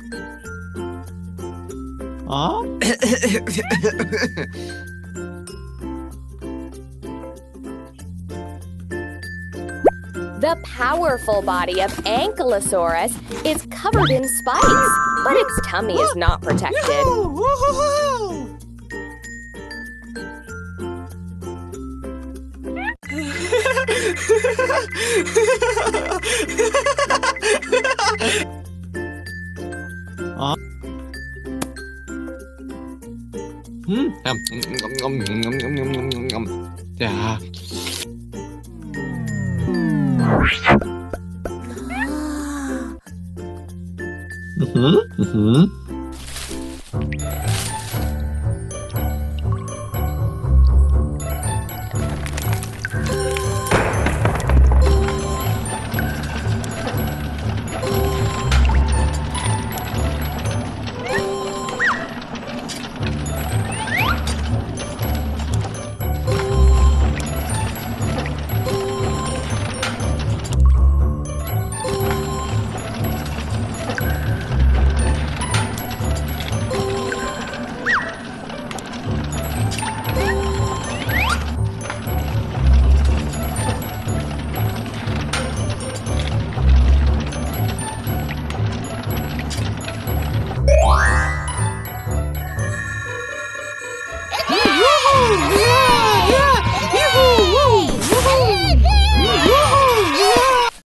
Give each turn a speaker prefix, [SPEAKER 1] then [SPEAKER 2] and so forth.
[SPEAKER 1] Huh?
[SPEAKER 2] The powerful body of Ankylosaurus is covered in spikes, but its tummy is not protected.
[SPEAKER 1] Huh? Yeah.